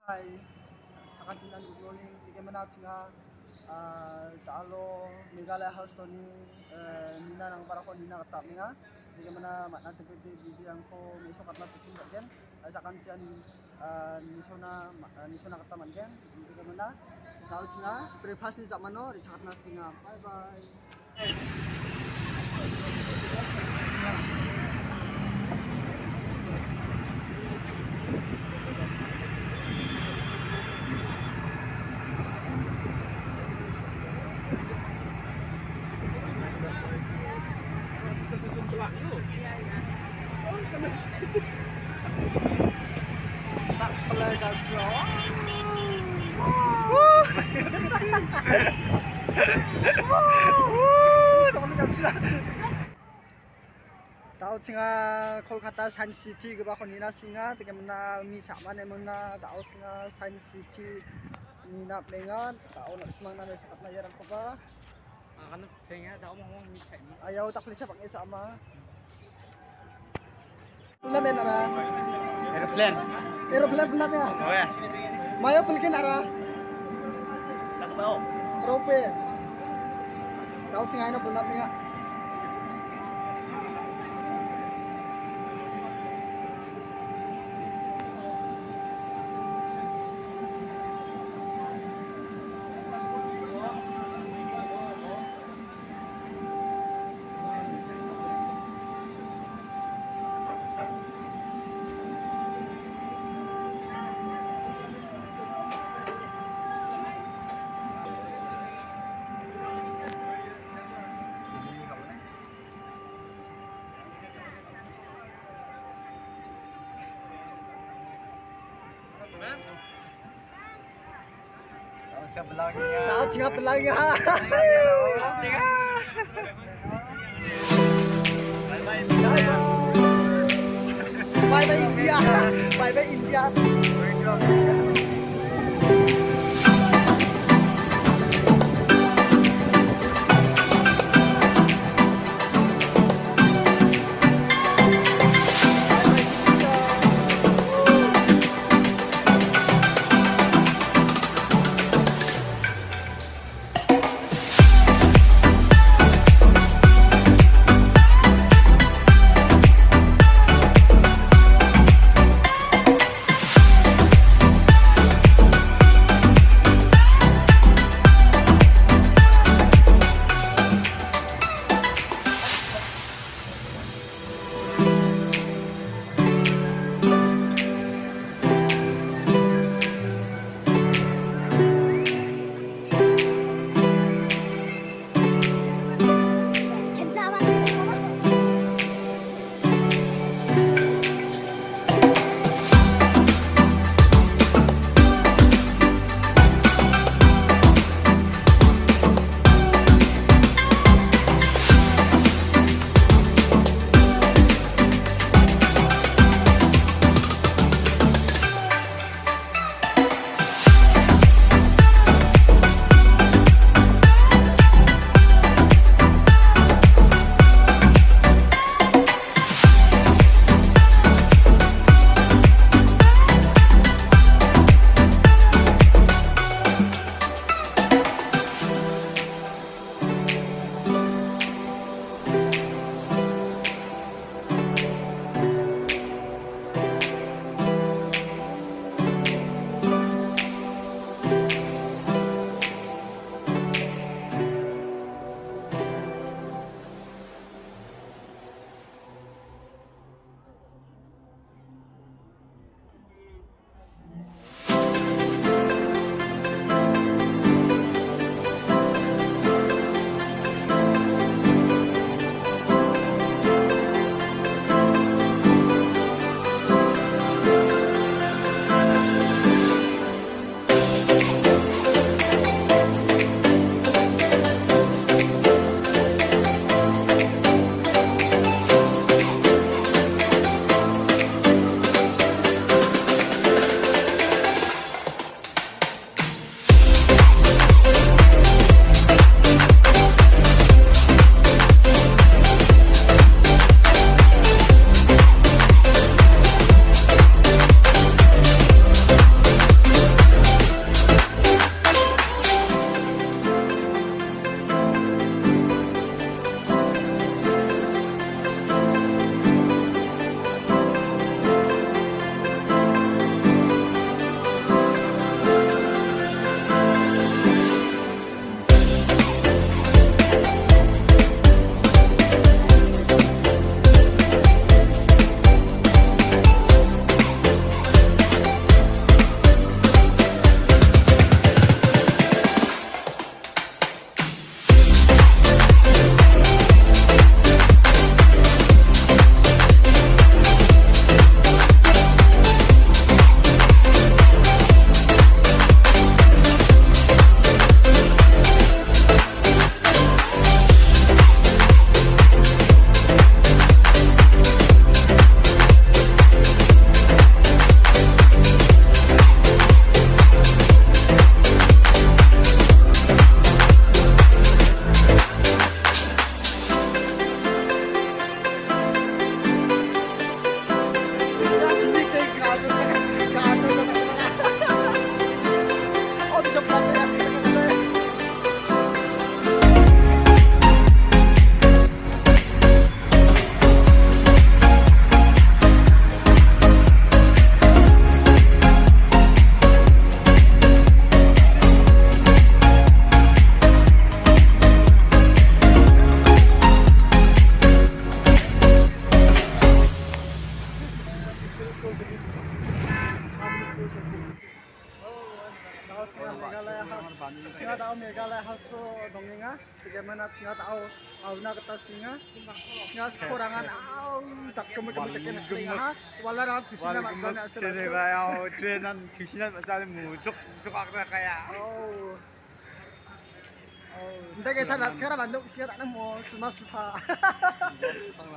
Hi, sa kantinan good morning. Bagaimana singa taalo Meghalaya house to ni nina nang para ko nina katap nga. Bagaimana makna tepedi bibiyang ko meso katna tusin bagian sa kantian nisona kataman gen. Bagaimana taalo singa breakfast ni zamano di sakatna singa. Bye bye. Tak pelai kasih. Teman kasih. Tahu singa Kolkata Science City ke bawah nina singa, bagaimana misa mana mana tahu singa Science City nina pelengan, tahu nak semang nana sekat layaran ko ba? Karena saya tahu mau misa ini. Ayaw tak pelisa pakai sama. Pula men ara. Aeroplane. Aeroplane pula ya. Oh ya. Maya pelkin ara. Tak tahu. Rope. Tahu singa ina pula ya. Tahu singa pelang ya. Singa. Bye bye. Bye bye India. Bye bye India. tahu singa Meghalaya house singa tahu Meghalaya house tu dongenga bagaimana singa tahu auna kata singa sekurangan tak kemudian ha wala ram tu singa macam mana 트레난 2시간 짜리 무쪽 쪽악다 kaya. Hindi kaysa sekarang mandok siya tak namo sumaspa.